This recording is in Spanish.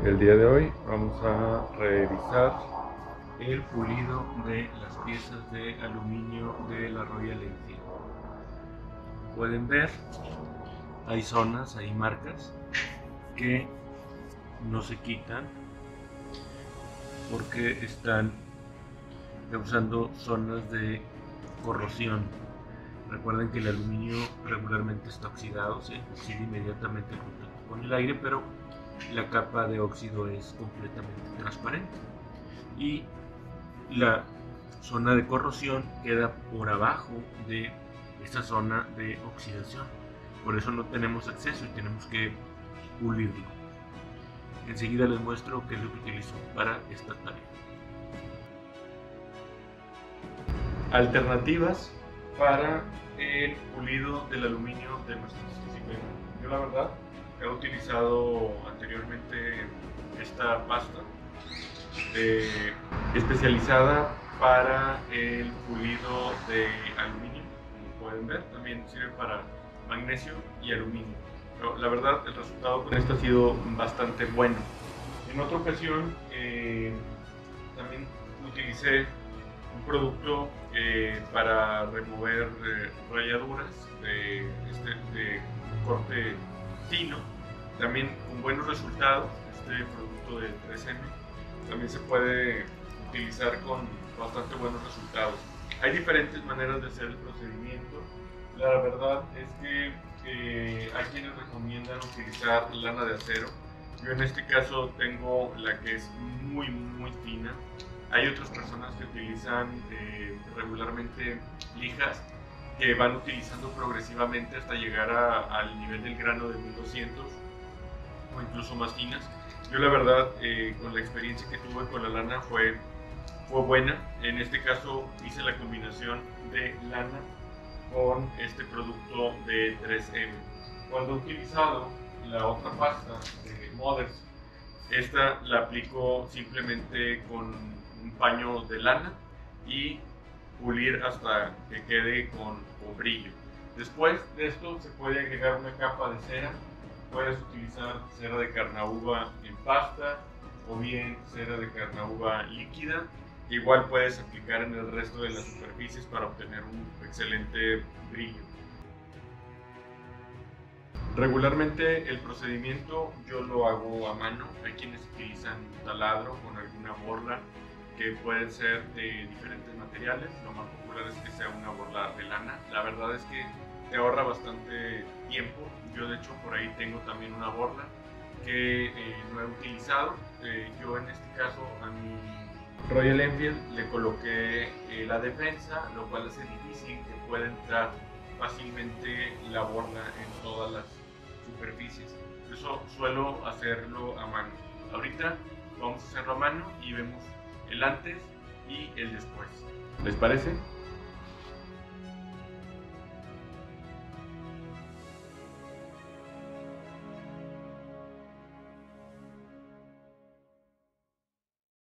El día de hoy vamos a revisar el pulido de las piezas de aluminio de la Royal Enfield. Pueden ver, hay zonas, hay marcas que no se quitan porque están causando zonas de corrosión. Recuerden que el aluminio regularmente está oxidado, se oxida inmediatamente en contacto con el aire, pero la capa de óxido es completamente transparente y la zona de corrosión queda por abajo de esta zona de oxidación. Por eso no tenemos acceso y tenemos que pulirlo. Enseguida les muestro qué es lo que utilizo para esta tarea. Alternativas para el pulido del aluminio de nuestros especímenes. Yo la verdad he utilizado anteriormente esta pasta especializada para el pulido de aluminio. Como pueden ver, también sirve para magnesio y aluminio. Pero la verdad, el resultado con esto ha sido bastante bueno. En otra ocasión también utilicé un producto para remover rayaduras de corte fino, también con buenos resultados. Este producto de 3M también se puede utilizar con bastante buenos resultados. Hay diferentes maneras de hacer el procedimiento. La verdad es que hay quienes recomiendan utilizar lana de acero. Yo en este caso tengo la que es muy fina. Hay otras personas que utilizan regularmente lijas que van utilizando progresivamente hasta llegar al nivel del grano de 1200 o incluso más finas. Yo la verdad, con la experiencia que tuve con la lana fue buena. En este caso hice la combinación de lana con este producto de 3M. Cuando he utilizado la otra pasta de Mothers, esta la aplico simplemente con un paño de lana y pulir hasta que quede con brillo. Después de esto se puede agregar una capa de cera. Puedes utilizar cera de carnauba en pasta o bien cera de carnauba líquida. Igual puedes aplicar en el resto de las superficies para obtener un excelente brillo. Regularmente el procedimiento yo lo hago a mano. Hay quienes utilizan un taladro con alguna borla que pueden ser de diferentes materiales. Lo más popular es que sea una borla de lana. La verdad es que te ahorra bastante tiempo. Yo de hecho por ahí tengo también una borla que no he utilizado. Yo en este caso a mi Royal Enfield le coloqué la defensa, lo cual hace difícil que pueda entrar fácilmente la borla en todas las superficies. Por eso suelo hacerlo a mano. Ahorita vamos a hacerlo a mano y vemos el antes y el después. ¿Les parece?